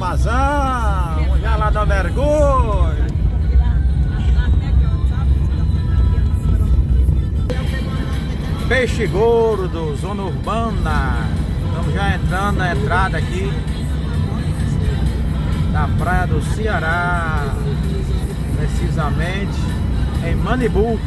Calazão, vamos já lá dar mergulho. Peixe Gordo, zona urbana. Estamos já entrando na entrada aqui da praia do Ceará, precisamente em Manibu.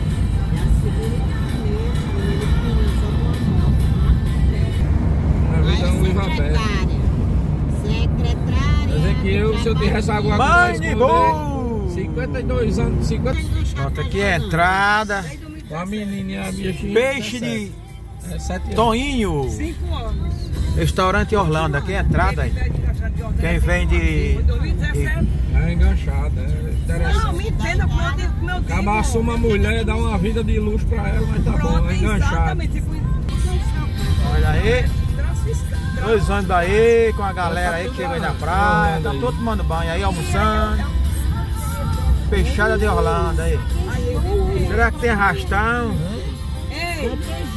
Secretária. Se eu tivesse alguma coisa Manibu! 52 anos, 50. Pronto, aqui é a entrada. A menininha, a bichinha. Peixe de 7 anos. Toinho. 5 anos. Restaurante Orlando, aqui é a entrada aí. Quem vem de 2017. É enganchada, é interessante. Não, me entenda como eu digo, como eu digo. Acabaça uma mulher, dá uma vida de luxo pra ela, mas tá bom, é enganchada. Exatamente. Olha aí, 2 anos daí, com a galera aí que chega aí na praia, tá todo tomando banho aí, almoçando. Peixada de Orlando aí. Será que tem arrastão? Ei,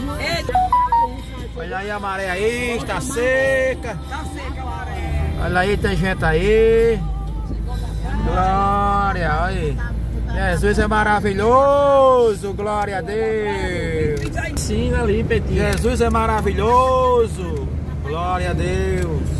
Olha aí a maré aí, está seca. tá seca a maré. Olha aí, tem gente aí. Glória, olha aí. Jesus é maravilhoso, glória a Deus. Sim, ali, Petinho. Jesus é maravilhoso, glória a Deus.